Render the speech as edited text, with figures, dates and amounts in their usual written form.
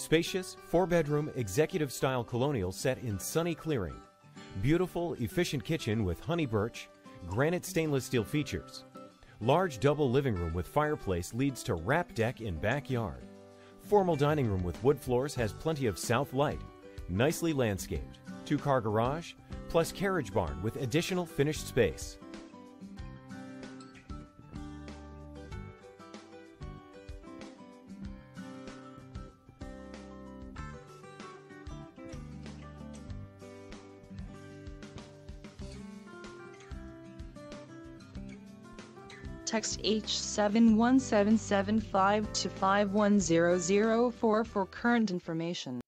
Spacious, 4-bedroom, executive-style colonial set in sunny clearing. Beautiful, efficient kitchen with honey birch, granite stainless steel features. Large double living room with fireplace leads to wrap deck in backyard. Formal dining room with wood floors has plenty of south light. Nicely landscaped. 2-car garage, plus carriage barn with additional finished space. Text H71775 to 51004 for current information.